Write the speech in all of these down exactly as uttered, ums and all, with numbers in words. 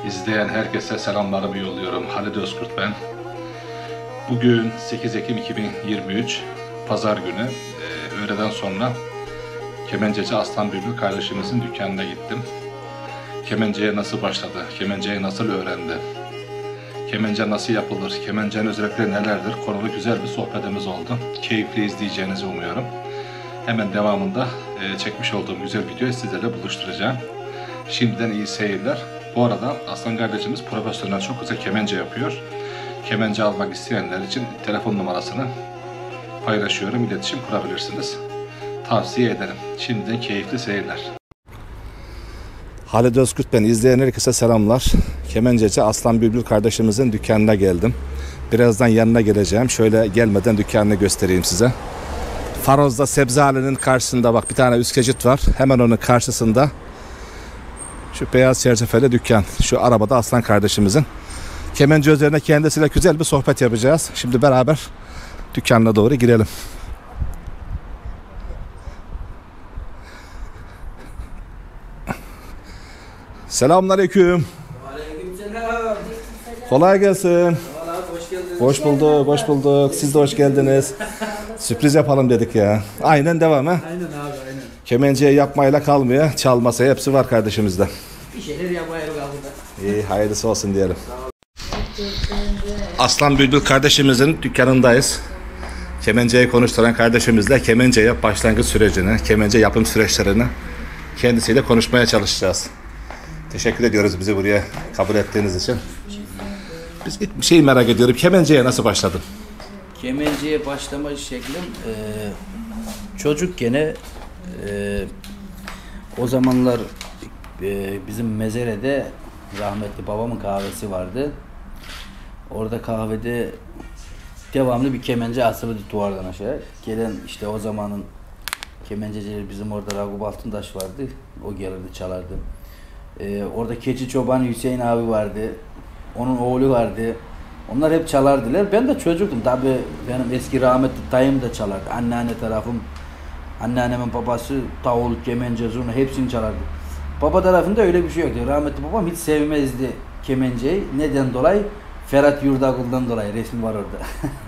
İzleyen herkese selamlarımı yolluyorum. Halid Özkurt ben. Bugün sekiz Ekim iki bin yirmi üç Pazar günü e, öğleden sonra kemenceci Aslan Bülbül kardeşimizin dükkanına gittim. Kemenceye nasıl başladı? Kemenceyi nasıl öğrendi? Kemence nasıl yapılır? Kemencenin özellikleri nelerdir? Konulu güzel bir sohbetimiz oldu. Keyifli izleyeceğinizi umuyorum. Hemen devamında e, çekmiş olduğum güzel videoyu sizlerle buluşturacağım. Şimdiden iyi seyirler. Bu arada Aslan kardeşimiz profesyonel, çok güzel kemence yapıyor. Kemence almak isteyenler için telefon numarasını paylaşıyorum. İletişim kurabilirsiniz. Tavsiye ederim. Şimdiden keyifli seyirler. Halid Özkurt ben. İzleyen herkese selamlar. Kemenceci Aslan Bülbül kardeşimizin dükkanına geldim. Birazdan yanına geleceğim. Şöyle gelmeden dükkanını göstereyim size. Faroz'da Sebzehali'nin karşısında bak bir tane üst geçit var. Hemen onun karşısında şu beyaz çerçeveli dükkan. Şu arabada Aslan kardeşimizin. Kemence üzerine kendisiyle güzel bir sohbet yapacağız. Şimdi beraber dükkanına doğru girelim. Selamünaleyküm. Aleykümselam. Kolay gelsin. Hoş geldiniz. Hoş bulduk, hoş bulduk. Siz de hoş geldiniz. Sürpriz yapalım dedik ya. Aynen devam ha. Aynen abi, aynen. Kemenceye yapmayla kalmıyor. Çalması hepsi var kardeşimizde. Bir şeyler yapmayalım burada. İyi, hayırlısı olsun diyelim. Aslan Bülbül kardeşimizin dükkanındayız. Kemenceyi konuşturan kardeşimizle kemenceye başlangıç sürecini, kemence yapım süreçlerini kendisiyle konuşmaya çalışacağız. Teşekkür ediyoruz bizi buraya kabul ettiğiniz için. Biz bir şey merak ediyorum. Kemenceye nasıl başladın? Kemenceye başlama şeklim e, çocuk gene e, o zamanlar e, bizim Mezere'de rahmetli babamın kahvesi vardı. Orada kahvede devamlı bir kemence asılıydı duvardan aşağı. Gelen işte o zamanın kemencecileri, bizim orada Ragup Altıntaş vardı. O gelirdi, çalardı. Ee, orada keçi çobanı Hüseyin abi vardı. Onun oğlu vardı. Onlar hep çalardılar. Ben de çocuktum. Tabii benim eski rahmetli dayım da çalardı. Anneanne tarafım, anneannemin babası davul, kemence, zurna hepsini çalardı. Baba tarafında öyle bir şey yoktu. Rahmetli babam hiç sevmezdi kemenceyi. Neden dolayı? Ferhat Yurdagul'dan dolayı, resmi var orada.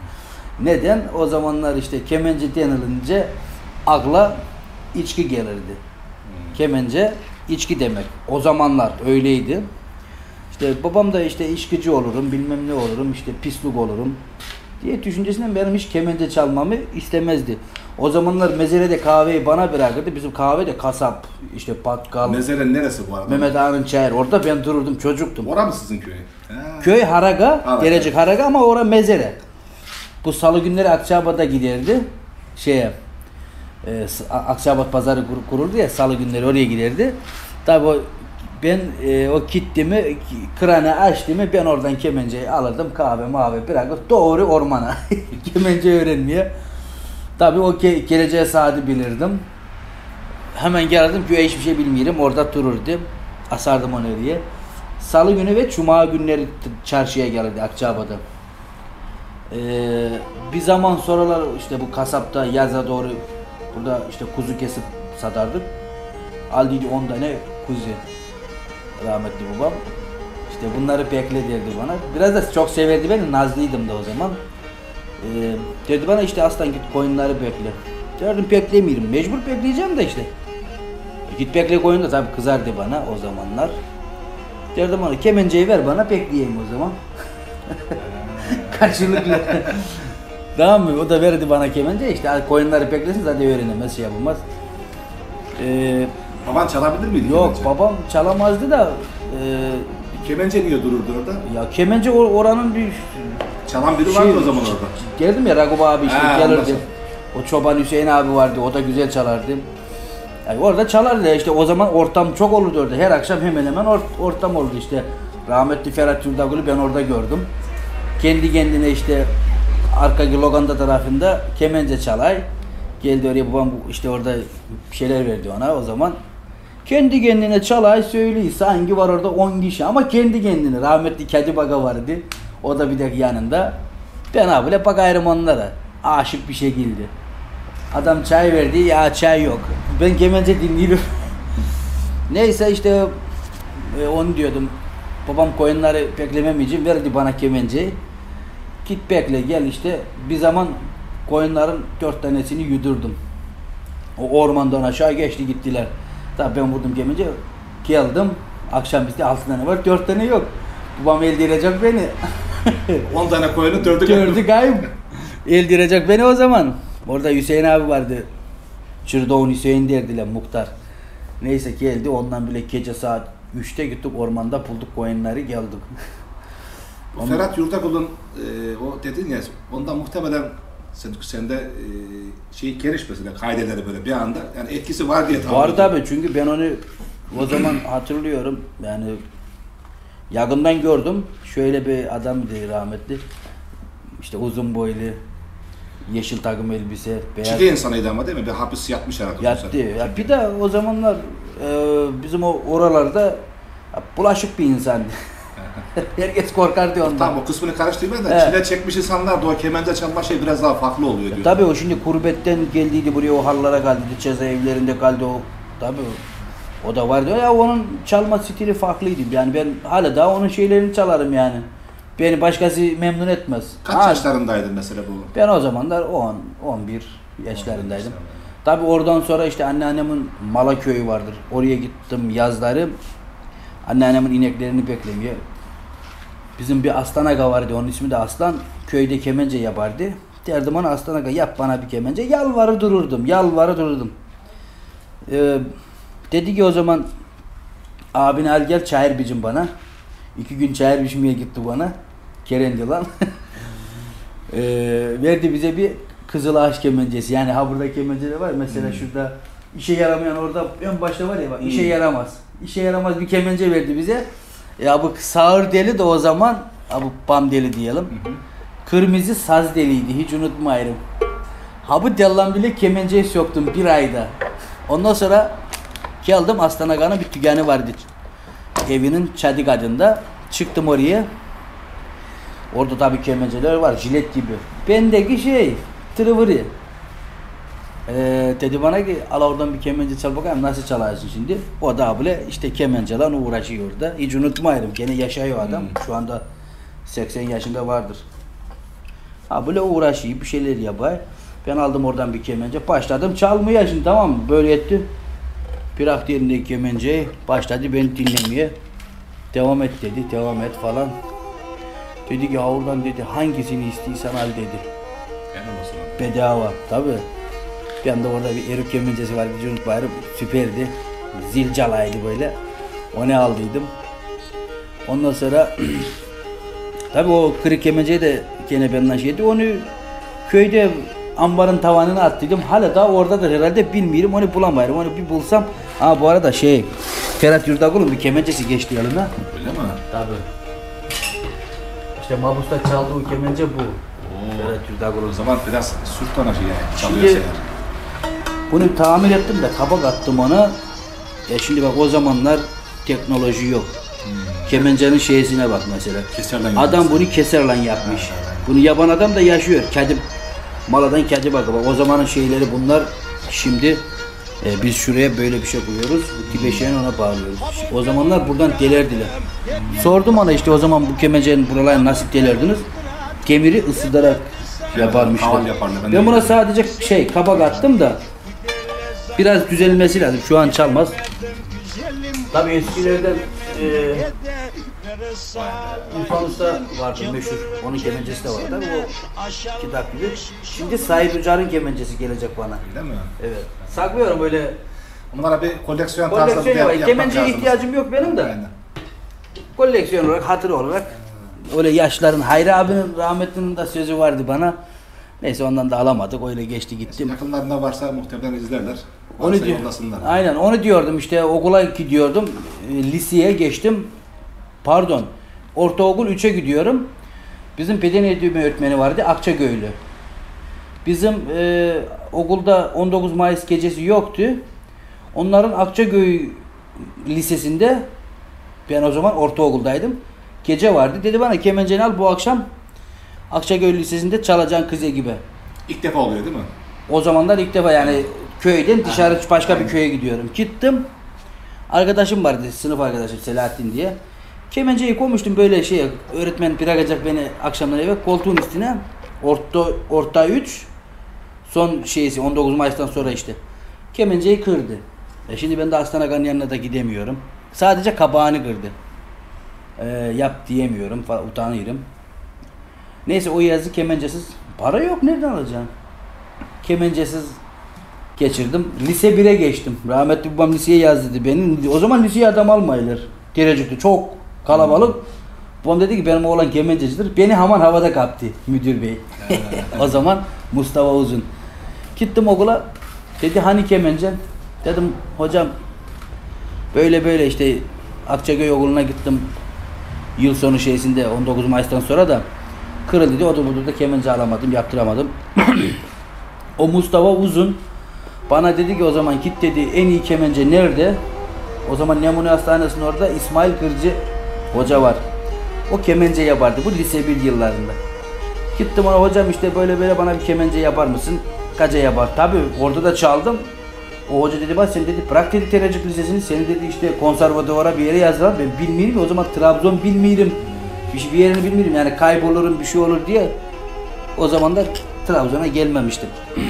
Neden? O zamanlar işte kemence denilince akla içki gelirdi. Hmm. Kemence içki demek. O zamanlar öyleydi. İşte babam da işte içkici olurum, bilmem ne olurum, işte pislik olurum diye düşüncesinden benim hiç kemence çalmamı istemezdi. O zamanlar Mezere'de kahveyi bana bırakırdı. Bizim kahve de kasap, işte bakkal. Mezere neresi bu arada? Mehmet Ağa'nın çayır. Orada ben dururdum, çocuktum. Orası mı sizin köy? Ha. Köy Haraga, Haraga. Gelecek Haraga ama orada Mezere. Bu salı günleri Akçabat'a giderdi. Şeye, e, Akçabat pazarı kur, kuruldu ya, salı günleri oraya giderdi. Tabii o, ben e, o kitlimi, kranı açtığımı ben oradan kemenceyi alırdım, kahve mavi bırakıp doğru ormana kemence öğrenmeye. Tabii o ke, geleceğe saati bilirdim. Hemen gelirdim, köye hiçbir şey bilmiyorum, orada dururdu. Asardım onu diye. Salı günü ve cuma günleri çarşıya gelirdi Akçabat'a. Ee, bir zaman sonralar işte bu kasapta yaza doğru burada işte kuzu kesip satardık. Aldıydı on tane kuzu, rahmetli babam. İşte bunları bekle derdi bana. Biraz da çok severdi beni, nazlıydım da o zaman. Ee, dedi bana işte aslan git koyunları bekle. Derdim beklemeyelim, mecbur bekleyeceğim de işte. Git bekle koyun da tabii kızardı bana o zamanlar. Derdim ona kemenceyi ver bana, bekleyeyim o zaman. Karşılıklı. Tamam mı? O da verdi bana kemence, işte koyunları beklesin zaten öğrenemez, şey yapılmaz. Ee, Baban çalabilir miydi? yok kemence? babam çalamazdı da e, Kemence niye dururdu orada? ya kemence or oranın bir Çalan biri şey, vardı o zaman orada. Geldim ya Ragup abi işte Ha, gelirdi. O çoban Hüseyin abi vardı, o da güzel çalardı. Yani orada çalardı ya, işte o zaman ortam çok olurdu orada. Her akşam hemen hemen or ortam oldu işte. Rahmetli Ferhat Yurdagul'u ben orada gördüm. Kendi kendine işte arkaki lokanta tarafında kemence çalay. Geldi oraya, babam işte orada bir şeyler verdi ona o zaman. Kendi kendine çalay söylüyor. Sanki var orada on kişi ama kendi kendine. Rahmetli Kedi Baga vardı. O da bir de yanında. Ben abiyle bakayım onlara. Aşık bir şekilde. Adam çay verdi, ya çay yok. Ben kemence dinliyorum. Neyse işte e, onu diyordum. Babam koyunları beklemem için verdi bana kemenceyi. Git bekle gel işte. Bir zaman koyunların dört tanesini yudurdum. O ormandan aşağı geçti gittiler. Tabii ben vurdum kemenceyi. Geldim. Akşam bizde altı tane var, dört tane yok. Babam eldirecek beni. on tane koyunu dördü Dördü kayıp. Eldirecek beni o zaman. Orada Hüseyin abi vardı. Çırdoğun Hüseyin derdiler muhtar. Neyse geldi ondan bile gece saat üçte gittik ormanda bulduk koyunları geldik. Bu Ferhat Yurdakul'un e, o dedin ya ondan muhtemelen sen, sende e, şey geniş mesela kaideleri böyle bir anda yani etkisi var diye tahmin Var ediyorum. tabii çünkü ben onu o zaman hatırlıyorum yani yakından gördüm. Şöyle bir adamdı rahmetli. İşte uzun boylu, yeşil takım elbise, beyaz. Çile insanıydı ama değil mi? Bir hapis yatmış herhalde. Yattı. Ya bir de o zamanlar e, bizim o oralarda ya, bulaşık bir insandı. Herkes korkardı ondan. Tamam o kısmını karıştırmayın da Evet. çile çekmiş insanlar da o kemence çalma şey biraz daha farklı oluyor diyor. Tabii o şimdi kurbetten geldiydi buraya o hallara kaldı, cezaevlerinde kaldı o. Tabii o da vardı ya onun çalma stili farklıydı. Yani ben hala daha onun şeylerini çalarım yani. Beni başkası memnun etmez. Kaç Ha, yaşlarındaydın mesela bu? Ben o zamanlar on on bir yaşlarındaydım. Tabii oradan sonra işte anneannemin mala köyü vardır. Oraya gittim yazları. Anneannemin ineklerini beklemeye. Bizim bir Aslan Aga vardı, onun ismi de Aslan. Köyde kemence yapardı. Derdim ona Aslan Aga yap bana bir kemence. Yalvarı dururdum, yalvarı dururdum. Ee, dedi ki o zaman abin al gel çayır bicim bana. İki gün çayır biçmeye gitti bana. Kerendi lan. ee, verdi bize bir Kızıl Ağaç kemencesi. Yani ha burada kemenceler var. Mesela hmm. şurada işe yaramayan orada en başta var ya bak hmm. işe yaramaz. İşe yaramaz bir kemence verdi bize. Ya bu sağır deli de o zaman ha bu bam deli diyelim. Hmm. Kırmızı saz deliydi. Hiç unutmayırım. Ha bu dellan bile kemenceyi soktum bir ayda. Ondan sonra geldim Aslan Aga'nın bir tügeni vardı. Evinin çadık adında. Çıktım oraya. Orada tabii kemenceler var. Jilet gibi. Bendeki şey tırıvırı. Ee, dedi bana ki al oradan bir kemence çal bakayım nasıl çalarsın şimdi. O da abile işte kemenceyle uğraşıyor orada. Hiç unutmayırım. Gene yaşıyor adam. Hmm. Şu anda seksen yaşında vardır. Abile uğraşıyor. Bir şeyler yapar. Ben aldım oradan bir kemence. Başladım çalmaya şimdi tamam mı? Böyle etti. Bıraktı elindeki kemenceyi. Başladı beni dinlemeye. Devam et dedi. Devam et falan. Dedi ki ya oradan dedi hangisini istiyorsan al dedi. Bedava tabi. Bir anda orada bir eruk kemencesi vardı. Cüneyt Bayram süperdi. Zil calaydı böyle. Onu aldıydım. Ondan sonra tabi o kırık kemenceyi de gene benden şeydi. Onu köyde ambarın tavanına attıydım. Hala da oradadır herhalde bilmiyorum. Onu bulamayırım. Onu bir bulsam. Ha bu arada şey Ferhat Yurdakul'un bir kemencesi geçti yanına. Öyle mi? Tabi. İşte Mabus'ta çaldığı kemence bu. Ferhat Yurdakul'un. O zaman biraz sürtana şey yani çalıyorsa yani. Bunu tamir ettim de kabak attım ona. E şimdi bak o zamanlar teknoloji yok. Hmm. Kemencenin şeysine bak mesela. Keserlen adam bunu keserlen yapmış. Ha, ha. Bunu yapan adam da yaşıyor. Kedi maladan kedi bak. O zamanın şeyleri bunlar. Şimdi e, biz şuraya böyle bir şey koyuyoruz. Bu tibeşeğini ona bağlıyoruz. O zamanlar buradan delerdiler. Hmm. Sordum ona işte o zaman bu kemencenin buralarını nasıl delerdiniz? Gemiri ısıtarak yaparmışlar. Ben, ben buna sadece şey kabak attım da biraz düzelmesi lazım. Şu an çalmaz. Tabii eskilerden e, İrfan Usta vardı meşhur. Onun kemencesi de var. Tabii o kitap gibi. Şimdi Said Ucar'ın kemencesi gelecek bana. Değil mi? Evet. Saklıyorum böyle. Onlara bir koleksiyon tarzı bir yapmak kemenceye ihtiyacım yok benim de. Aynen. Koleksiyon olarak, hatır olarak. Öyle yaşların Hayri abinin rahmetlinin de sözü vardı bana. Neyse ondan da alamadık. Öyle geçti gittim. Yakınlarında varsa muhtemelen izlerler. Onu diyor. Aynen onu diyordum işte okula gidiyordum. Liseye geçtim. Pardon. Ortaokul üçe gidiyorum. Bizim beden eğitimi öğretmeni vardı Akçagöylü. Bizim e, okulda on dokuz Mayıs gecesi yoktu. Onların Akçaköy Lisesi'nde ben o zaman ortaokuldaydım. Gece vardı. Dedi bana kemenceni al bu akşam Akçaköy Lisesi'nde çalacaksın kızı gibi. İlk defa oluyor değil mi? O zamanlar ilk defa yani köyden dışarı başka bir köye gidiyorum. Gittim. Arkadaşım vardı, sınıf arkadaşım Selahattin diye. Kemenceyi koymuştum böyle şey, öğretmen bırakacak beni akşamları eve, koltuğun üstüne, orta, orta üç, son şeysi on dokuz Mayıs'tan sonra işte. Kemenceyi kırdı. E şimdi ben de Aslan Aga'nın yanına da gidemiyorum. Sadece kabağını kırdı. E, yap diyemiyorum falan, utanıyorum. Neyse o yazı kemencesiz, para yok nereden alacağım? Kemencesiz geçirdim. Lise bire geçtim. Rahmetli babam liseye yaz dedi beni. O zaman liseye adam almayılır. Derecikti çok kalabalık. Babam dedi ki benim oğlan kemencecidir. Beni hemen havada kaptı müdür bey. O zaman Mustafa Uzun. Gittim okula. Dedi hani kemencen? Dedim hocam böyle böyle işte Akçaköy okuluna gittim. Yıl sonu şeysinde on dokuz Mayıs'tan sonra da kırıldı dedi. O da burada da kemence alamadım, yaptıramadım. O Mustafa Uzun bana dedi ki o zaman git dedi en iyi kemence nerede? O zaman Nemune Hastanesi'nin orada İsmail Kırcı hoca var. O kemence yapardı. Bu lise bir yıllarında. Gittim ona hocam işte böyle böyle bana bir kemence yapar mısın? Kaça yapar? Tabii orada da çaldım. O hoca dedi bak sen dedi bırak dedi Terecik Lisesi'ni seni dedi işte konservatuvara bir yere yazdılar. Ben bilmiyorum o zaman Trabzon bilmiyorum. Bir, şey, bir yerini bilmiyorum yani kaybolurum bir şey olur diye. O zaman da Trabzon'a gelmemiştim.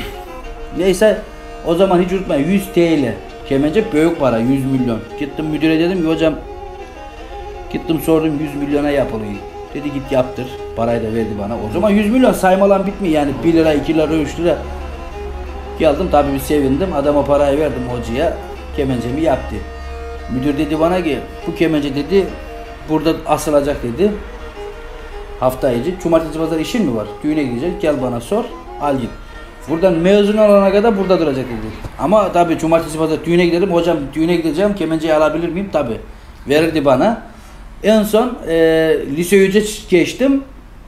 Neyse o zaman hiç unutmayın yüz TL kemence büyük para yüz milyon. Gittim müdüre dedim ki hocam gittim sordum yüz milyona yapılıyor. Dedi git yaptır. Parayı da verdi bana. O zaman yüz milyon saymalan bitmiyor yani bir lira iki lira üç lira. Geldim tabii bir sevindim. Adama parayı verdim hocaya. Kemencemi yaptı. Müdür dedi bana ki bu kemence dedi burada asılacak dedi. Hafta içi. Cumartesi pazar işin mi var? Düğüne gidecek. Gel bana sor. Al git. Buradan mezun olana kadar burada duracak dedi. Ama tabii cumartesi pazar düğüne gidelim. Hocam düğüne gideceğim. Kemenceyi alabilir miyim? Tabii. Verirdi bana. En son e, lise üçe geçtim.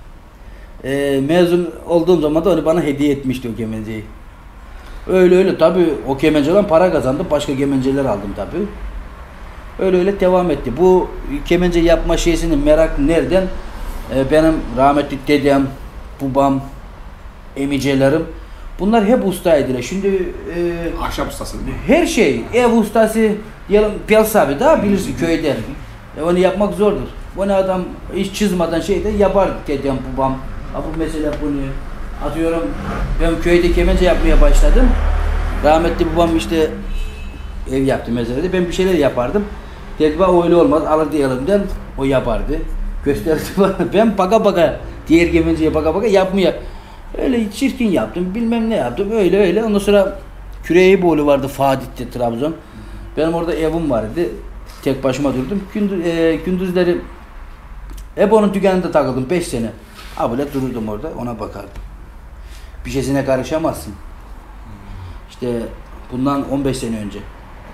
E, mezun olduğum zaman da onu bana hediye etmişti o kemenceyi. Öyle öyle tabii o kemenceden para kazandım. Başka kemenceler aldım tabii. Öyle öyle devam etti. Bu kemence yapma şeysinin merak nereden? Ee, benim rahmetli dedem, babam, emicelerim bunlar hep ustaydılar. Şimdi e, Ahşap ustası değil mi? her şey ev ustası diyelim Piyas abi daha bilirsin köyde. E, onu yapmak zordur. Bunu adam hiç çizmeden şeyde yapar dedem, babam. Ha, bu mesela bunu atıyorum ben köyde kemence yapmaya başladım. Rahmetli babam işte ev yaptı mezarede. Ben bir şeyler yapardım. Dedi bana öyle olmaz. Alırdı elimden. O yapardı. Gösterdi bana. Ben baka baka diğer kemenceye baka baka yapmaya. Öyle çirkin yaptım. Bilmem ne yaptım. Öyle öyle. Ondan sonra Küreğiboğlu vardı Fatih'te Trabzon. Benim orada evim vardı. Tek başıma durdum. Gündüz, e, gündüzleri hep onun dükkanında takıldım. beş sene. Abile dururdum orada. Ona bakardım. Bir şeysine karışamazsın. İşte bundan on beş sene önce.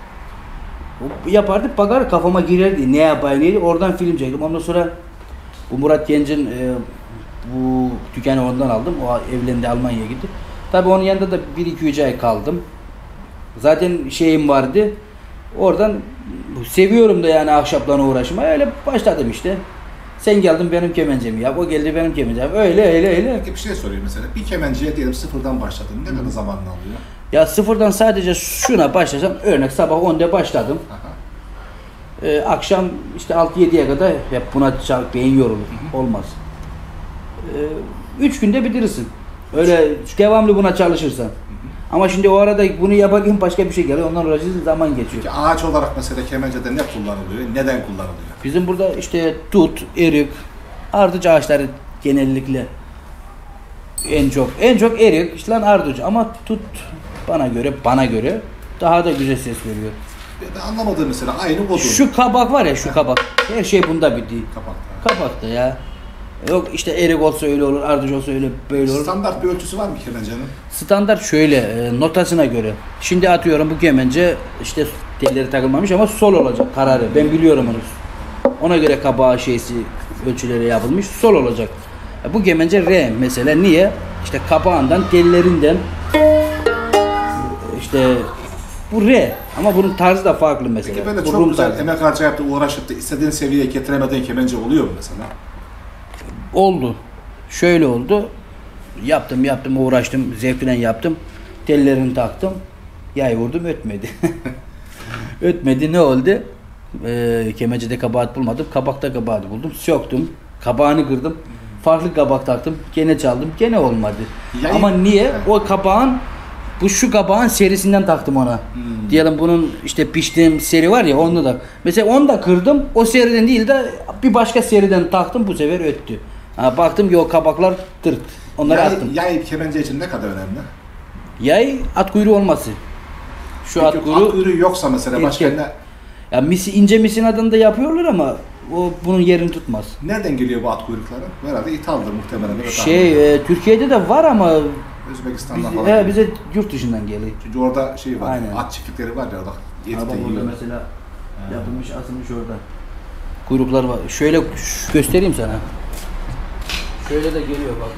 O yapardık bakar kafama girerdi. Ne yapayım neydi? Oradan film çektim. Ondan sonra bu Murat Genç'in e, bu dükkanı ondan aldım. O evlendi Almanya'ya gitti. Tabii onun yanında da bir iki üç ay kaldım. Zaten şeyim vardı. Oradan seviyorum da yani ahşaplarla uğraşmayı. Öyle başladım işte. Sen geldin benim kemencemi yap. O geldi benim kemencemi. Öyle öyle öyle. Peki bir şey sorayım mesela. Bir kemenceye diyelim sıfırdan başladın. Ne kadar zamanını alıyor? Ya sıfırdan sadece şuna başlasam örnek sabah onda başladım. Ee, akşam işte altı yediye kadar hep buna çal, beyin yorulur. Hı hı. Olmaz. Ee, üç günde bitirirsin. Öyle devamlı buna çalışırsan. Hı hı. Ama şimdi o arada bunu yaparken başka bir şey geliyor. Ondan uğraşırsan zaman geçiyor. Peki ağaç olarak mesela kemencede ne kullanılıyor? Neden kullanılıyor? Bizim burada işte tut, erik, ardıç ağaçları genellikle en çok en çok erik, işte lan ardıç ama tut bana göre bana göre daha da güzel ses veriyor. Ben anlamadığım mesela aynı odun. Şu kabak var ya şu kabak. Her şey bunda bitti. Kabakta. Kabakta ya. Yok işte erik olsa öyle olur, ardıç olsa öyle böyle olur. Standart bir ölçüsü var mı kemencenin? Standart şöyle e, notasına göre. Şimdi atıyorum bu kemence işte telleri takılmamış ama sol olacak kararı. Ben biliyorum onu. Ona göre kabağı şeysi ölçüleri yapılmış sol olacak. E, bu kemence re mesela niye? İşte kabağından, tellerinden işte bu re ama bunun tarzı da farklı mesela. Peki böyle bu çok güzel tarzı. emek harcayıp da uğraşıp da istediğin seviyeye getiremediğin kemence oluyor mu mesela? Oldu. Şöyle oldu. Yaptım yaptım uğraştım zevkle yaptım. Tellerini taktım. Yay vurdum ötmedi. Ötmedi ne oldu? E, kemencede kabahat bulmadım. Kabakta kabahat buldum. Söktüm. Kabağını kırdım. Farklı kabak taktım. Gene çaldım. Gene olmadı. Yani- Ama niye? O kabağın bu şu kabağın serisinden taktım ona. Hmm. Diyelim bunun işte piştiğim seri var ya onu da. Mesela onu da kırdım. O seriden değil de bir başka seriden taktım. Bu sefer öttü. Ha, baktım ki o kabaklar tırt. Onları Yay, attım. yay kemence için ne kadar önemli? Yay at kuyruğu olması. Şu Peki, at kuyruğu, at kuyruğu yoksa mesela başka erkek. ne? Ya misi, ince misin adını da yapıyorlar ama o bunun yerini tutmaz. Nereden geliyor bu at kuyrukları? Herhalde ithaldır muhtemelen. Evet, Şey e, Türkiye'de de var ama Özbekistan'dan biz, falan. he, bize yurt dışından geliyor. Çünkü orada şey var, Aynen. at çiftlikleri var ya orada. Et Araba de burada yiyor. mesela yapılmış, asılmış orada. Kuyruklar var. Şöyle ş- göstereyim sana. Şöyle de geliyor bak.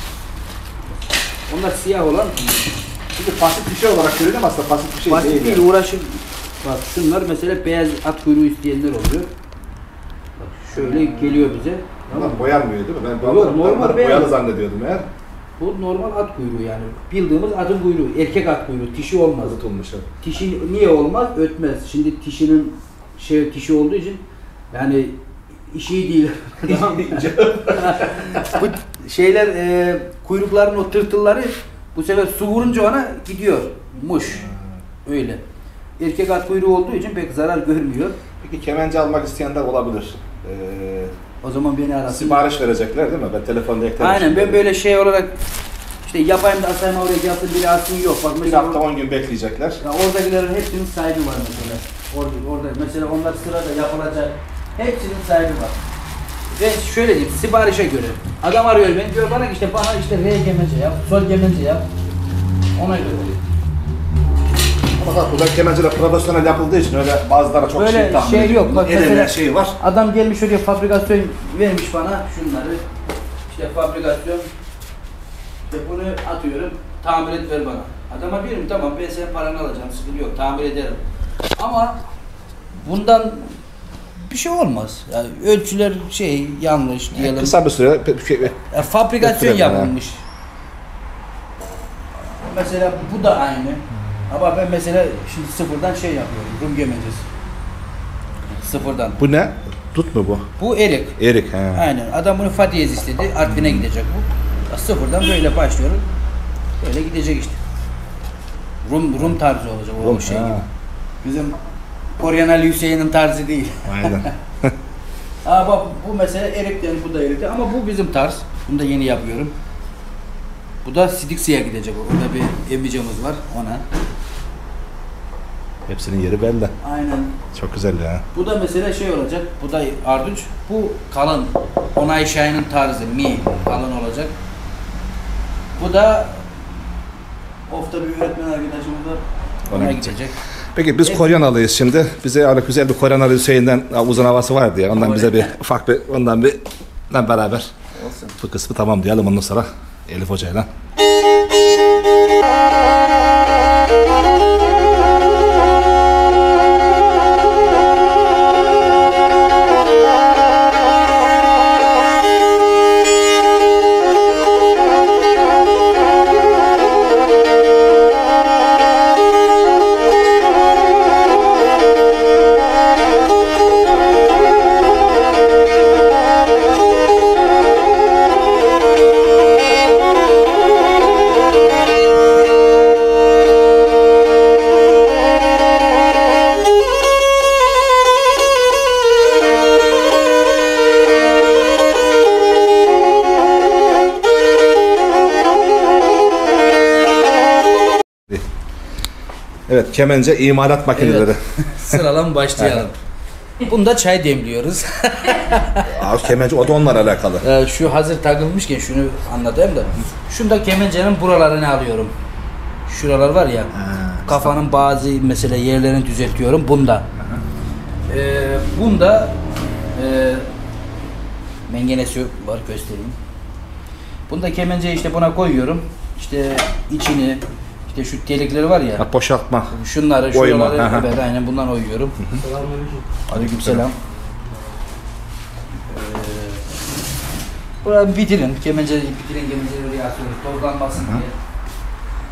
Onlar siyah olan. Şimdi basit bir şey olarak görüyorum ama aslında basit bir şey Basit değil. değil, yani. uğraşın. Bak şunlar mesela beyaz at kuyruğu isteyenler oluyor. Bak şöyle geliyor bize. Tamam mı? Bunlar boyanmıyor değil mi? Ben Yok, bazıları- normal bazıları beyaz. boyalı zannediyordum eğer. Bu normal at kuyruğu yani. Bildiğimiz atın kuyruğu. Erkek at kuyruğu. Tişi olmaz. Tutulmuş. evet. Tişi niye olmaz? Ötmez. Şimdi tişinin şey tişi olduğu için yani işi iyi değil. Tamam mı? Bu şeyler e, kuyrukların o tırtılları bu sefer su vurunca ona gidiyor. Muş. Öyle. Erkek at kuyruğu olduğu için pek zarar görmüyor. Peki kemence almak isteyenler olabilir. Ee, O zaman beni arasın. sipariş verecekler değil mi? Ben telefonda eklemiştim. Aynen ben böyle şey olarak işte yapayım da asayım oraya gelsin biri alsın yok. Bak Bir mesela hafta on gün bekleyecekler. ya oradakilerin hepsinin sahibi var mesela. Orada, orada mesela onlar sırada yapılacak hepsinin sahibi var. Ve şöyle diyeyim siparişe göre adam arıyor beni diyor bana ki işte bana işte re gemence yap, sol gemence yap. Ona göre. Ama bak burada kemenceler profesyonel yapıldığı için öyle bazıları çok Böyle şey tahmin şey ediyor. yok. Bak El ele mesela şey var. adam gelmiş oraya fabrikasyon vermiş bana şunları. İşte fabrikasyon işte bunu atıyorum tamir et ver bana. Adama diyorum tamam ben senin paranı alacağım sıkıntı yok tamir ederim. Ama bundan bir şey olmaz. Yani ölçüler şey yanlış diyelim. Kısa bir süre pe- şey, Ya fabrikasyon Etkilemeden, yapılmış. Mesela bu da aynı. Ama ben mesela şimdi sıfırdan şey yapıyorum. Rum gemencesi. Sıfırdan. bu ne? Dut mu bu? Bu erik. Erik. He. Aynen. Adam bunu Fatih'e istedi. Artvin'e gidecek bu. Sıfırdan böyle başlıyorum. Böyle gidecek işte. Rum Rum tarzı olacak o Rum, şey ha. gibi. Bizim Koryan Ali Hüseyin'in tarzı değil. Aynen. Aa bak bu mesela erikten bu da erikten ama bu bizim tarz. Bunu da yeni yapıyorum. Bu da Sidiksi'ye gidecek. Orada bir emicamız var ona. Hepsinin yeri belli. Aynen. Çok güzel ya. Bu da mesela şey olacak. Bu da arduç. Bu kalın. Onay Şahin'in tarzı. Mi kalın olacak. Bu da Of'ta bir öğretmen arkadaşımız var. Ona, Ona gidecek. gidecek. Peki biz Evet. Koryanalıyız şimdi. Bize öyle güzel bir Koryanalı Hüseyin'den uzun havası var diye. Ondan bize bir ufak bir ondan bir ondan beraber Olsun. bu kısmı tamam diyelim ondan sonra Elif Hoca'yla. Evet, kemence imalat makineleri. Evet. Sıralan başlayalım. Bunda çay demliyoruz. Abi kemence o da onlarla alakalı. Ee, şu hazır takılmışken şunu anlatayım da. Şunda kemencenin buralarını alıyorum. Şuralar var ya. Kafanın bazı mesela yerlerini düzeltiyorum bunda. Ee, bunda e, mengenesi var göstereyim. Bunda kemenceyi işte buna koyuyorum. İşte içini işte şu delikleri var ya. Ha, boşaltma. Şunları, Oyma, şuraları aha. evet aynen bundan oyuyorum. Aleykümselam. Ee, Burayı bitirin, kemence, bitirin kemenceleri asıyoruz, tozlanmasın diye.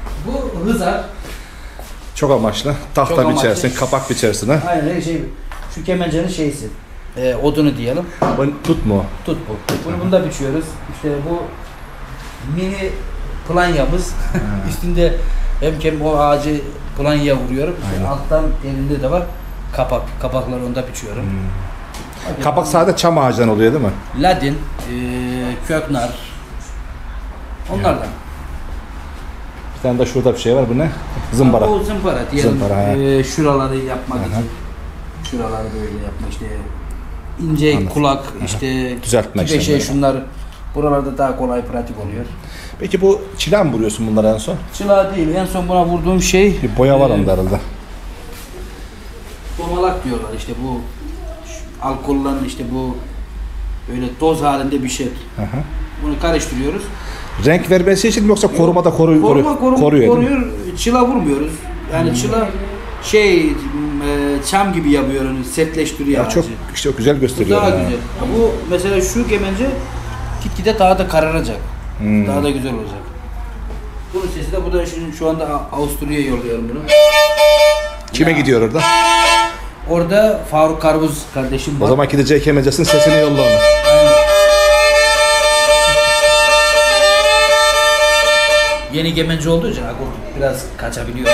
Bu hızar. Çok amaçlı. Tahta Çok amaçlı. biçersin, kapak biçersin ha. Aynen şey. Şu kemencenin şeysi. E, odunu diyelim. Bu tut mu? Tut bu. Bunu bunda biçiyoruz. İşte bu mini planyamız. Üstünde hem kem o ağacı planya vuruyorum. İşte alttan elinde de var kapak. Kapakları onda biçiyorum. Hmm. Kapak sadece çam ağacından oluyor değil mi? Ladin, e, köknar. Onlardan. Bir tane de şurada bir şey var. Bu ne? Zımbara. Bu zımpara diyelim. Zımpara, e, şuraları yapmak Aha. için. Şuraları böyle yapmak işte. İnce Anladım. kulak işte. Düzeltmek gibi şey için şunlar. Buralarda daha kolay pratik oluyor. Peki bu çila mı vuruyorsun bunları en son? Çıla değil. En son buna vurduğum şey. Bir boya var e, onda herhalde. Domalak diyorlar işte bu şu alkolların işte bu böyle toz halinde bir şey. Hı hı. Bunu karıştırıyoruz. Renk vermesi için mi yoksa korumada koru, Koruma koru, korum, koruyor değil mi? koruyor. Çıla vurmuyoruz. Yani çıla şey e, çam gibi yapıyor onu sertleştiriyor Ya ağacı. çok işte güzel Bu gösteriyor. daha ha. güzel. Bu mesela şu gemence gitgide daha da kararacak. Hmm. Daha da güzel olacak. Bunun sesi de burada şimdi şu anda Avusturya'ya yolluyorum bunu. Kime Ya. gidiyor orada? Orada Faruk Karpuz kardeşim var. O zaman gideceği kemencesinin sesini yolla ona. Yeni gemence olduğu için akor biraz kaçabiliyor.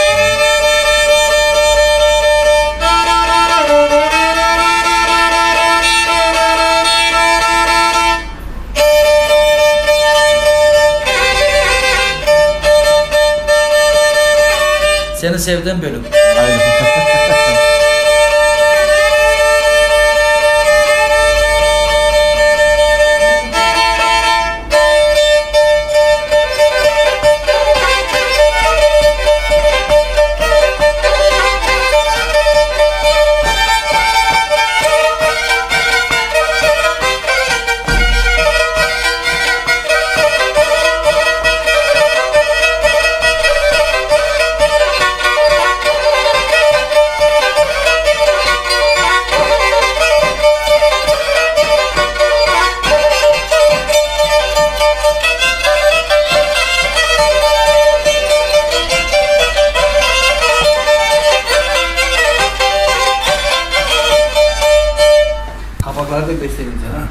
Seni sevdiğim bölüm. Aynen. Kapakları da göstereyim sana.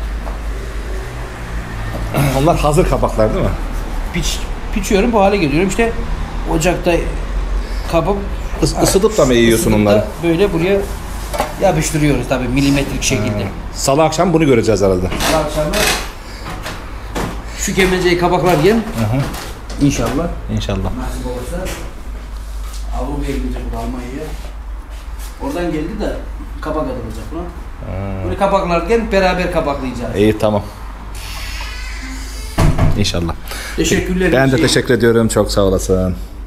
Onlar hazır kapaklar değil mi? Piç, piçiyorum bu hale geliyorum işte ocakta kapıp Is, ısıtıp da mı yiyorsun ısıtıp onları? da böyle buraya yapıştırıyoruz tabii milimetrik şekilde. Salı akşam bunu göreceğiz herhalde. Akşamda şu kemenceyi kapaklar yiyen İnşallah. İnşallah. Nasip olursa Avrupa'ya gidecek bu Almanya'ya. Oradan geldi de kapak atılacak buna. Bunu kapaklarken beraber kapaklayacağız. İyi tamam. İnşallah. Teşekkürler. Ben de Şey- teşekkür ediyorum. Çok sağ olasın.